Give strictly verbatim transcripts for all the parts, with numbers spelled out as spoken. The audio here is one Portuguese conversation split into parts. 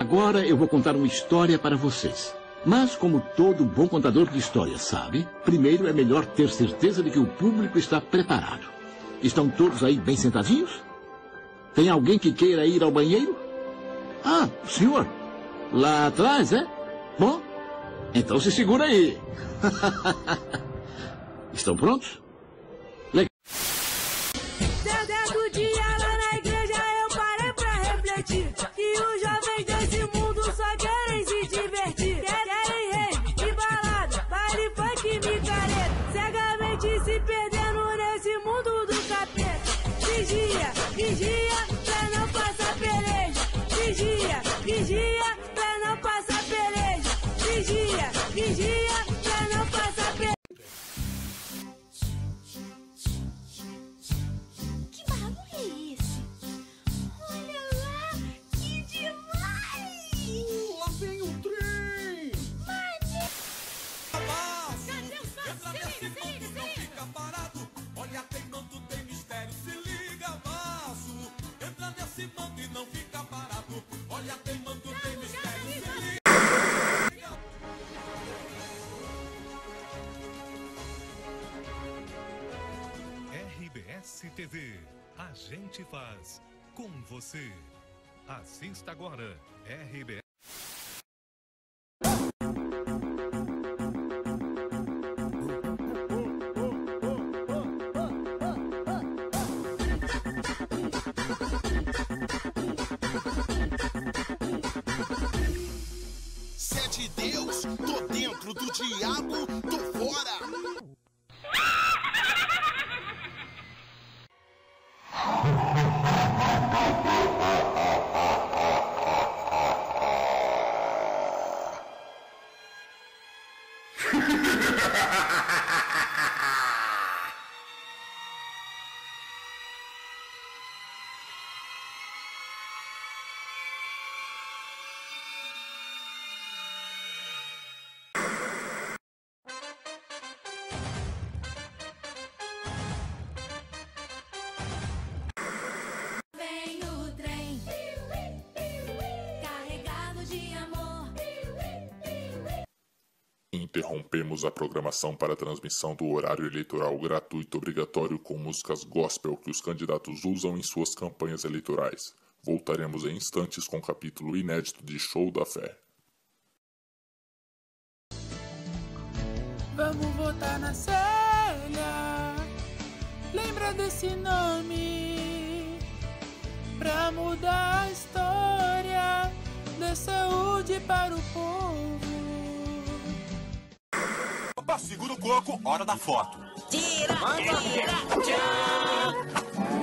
Agora eu vou contar uma história para vocês. Mas, como todo bom contador de histórias sabe, primeiro é melhor ter certeza de que o público está preparado. Estão todos aí bem sentadinhos? Tem alguém que queira ir ao banheiro? Ah, o senhor. Lá atrás, é? Bom, então se segura aí. Estão prontos? Legal. Certo dia lá na igreja eu parei pra refletir que os jovens desse mundo só querem se divertir. Querem rave e balada, baile funk e micareta, cegamente se perdendo nesse mundo do capeta. Vigia, vigia, pra não passar peleja. Vigia, vigia, pra não passar peleja. Vigia, vigia, pra não passar peleja. Que barulho é esse? Olha lá, que demais! Lá vem o trem! Maneiro! Cadê os passos? Se liga, se liga, se liga! Fica parado, olha, tem manto, tem mistério, se liga, maço! Entra nesse manto e não fica parado, olha, tem manto, tem mistério, se liga! R B S T V, a gente faz com você. Assista agora, R B S. Se é de Deus, tô dentro, do diabo, tô fora. Vem o trem, carregado de amor. Interrompemos a programação para a transmissão do horário eleitoral gratuito obrigatório com músicas gospel que os candidatos usam em suas campanhas eleitorais. Voltaremos em instantes com um capítulo inédito de Show da Fé. Vamos votar na Célia. Lembra desse nome? Pra mudar a história, dê saúde para o povo. Opa, segura o coco, hora da foto. Tira, tira, tchau!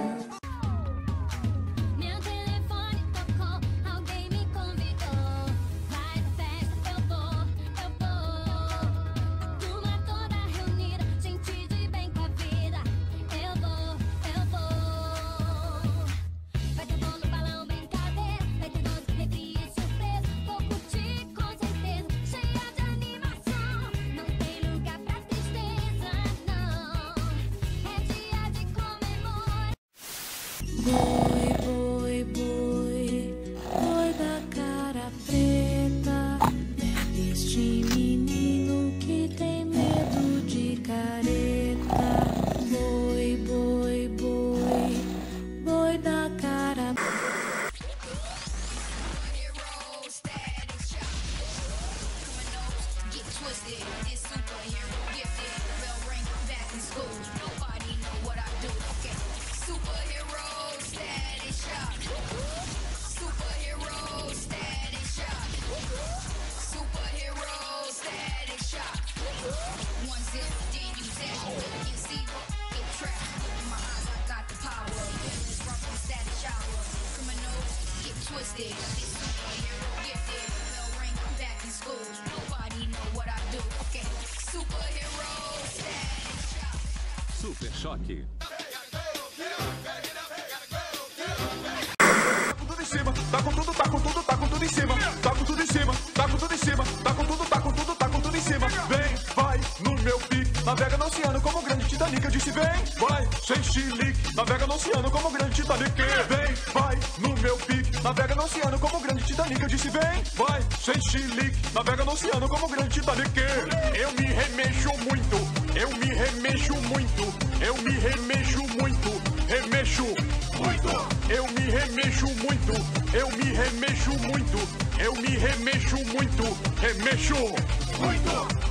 Meu telefone tocou, alguém me convidou. Vai na festa, eu vou, eu vou. Turma toda reunida, gente de bem com a vida. Eu vou, eu vou. Vai ter bolo, balão, brincadeira. Vai ter doce, refri e surpresa. Vou curtir com certeza, cheia de animação. Não tem lugar pra tristeza, não. É dia de comemorar. Boi, boi, boi, boi da cara preta. Este menino que tem medo de careta. Boi, boi, boi, boi da cara Super Choque. Tudo em cima, tá com tudo, tá com tudo, tá com tudo em cima. Tá com tudo em cima, tá com tudo em cima. Tá com tudo, tá com tudo, tá com tudo em cima. Vem, vai, no meu pique. Navega no oceano como o grande Titanic. Eu disse vem, vai, sem chilique. Navega no oceano como o grande Titanic. Vem, vai, no meu pique. Navega no oceano como o grande Titanic. Titanic, eu disse bem. Vai, sem chilique, navega no oceano como o grande Titanic. Eu me remexo muito, eu me remexo muito, eu me remexo muito, remexo muito. Eu me remexo muito, eu me remexo muito, eu me remexo muito, remexo muito.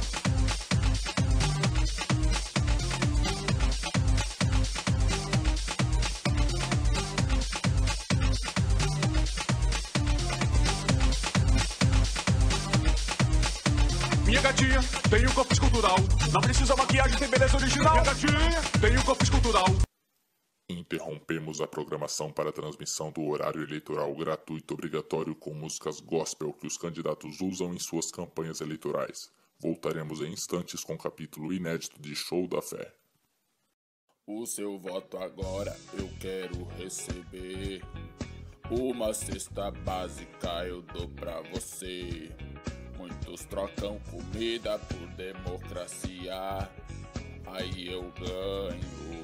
Minha gatinha tem um corpo escultural, não precisa maquiagem, tem beleza original. Minha gatinha tem um corpo escultural. Interrompemos a programação para a transmissão do horário eleitoral gratuito obrigatório com músicas gospel que os candidatos usam em suas campanhas eleitorais. Voltaremos em instantes com um capítulo inédito de Show da Fé. O seu voto agora eu quero receber. Uma cesta básica eu dou pra você. Muitos trocam comida por democracia. Aí eu ganho.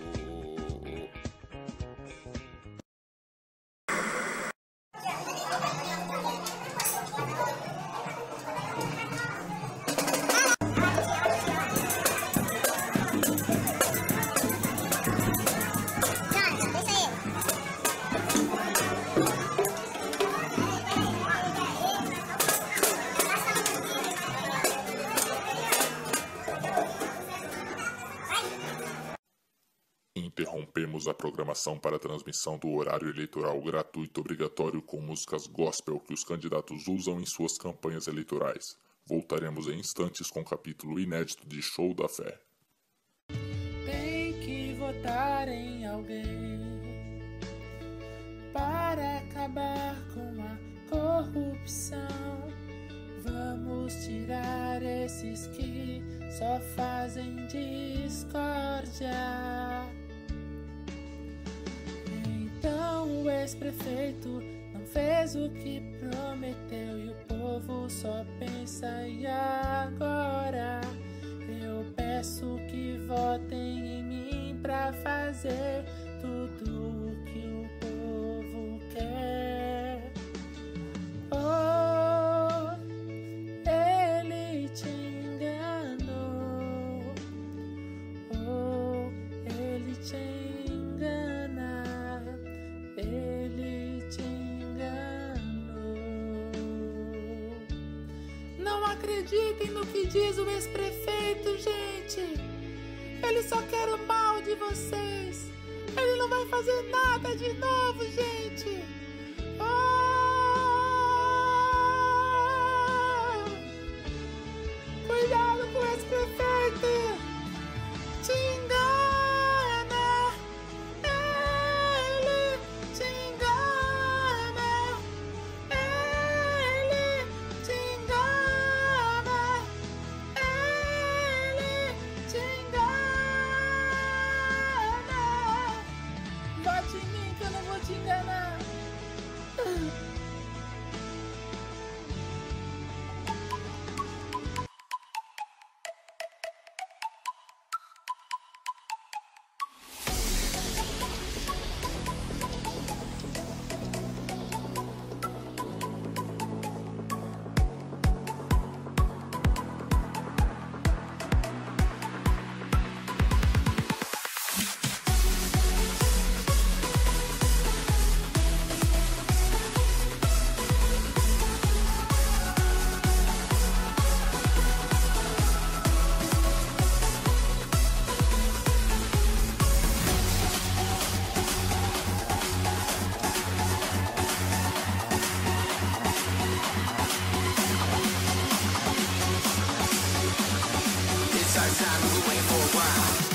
Interrompemos a programação para a transmissão do horário eleitoral gratuito obrigatório com músicas gospel que os candidatos usam em suas campanhas eleitorais. Voltaremos em instantes com um capítulo inédito de Show da Fé. Tem que votar em alguém para acabar com a corrupção. Vamos tirar esses que só fazem discórdia. Então o ex-prefeito não fez o que prometeu e o povo só pensa e agora eu peço que votem em mim pra fazer tudo o que o povo quer. Oh, ele te enganou. Oh, ele te engana. Ele te enganou. Não acreditem no que diz o ex-prefeito, gente. Ele só quer o mal de vocês. Ele não vai fazer nada de novo, gente. Oh! Cuidado com o ex-prefeito. Te engana. Te enganar. Time we wait for a while.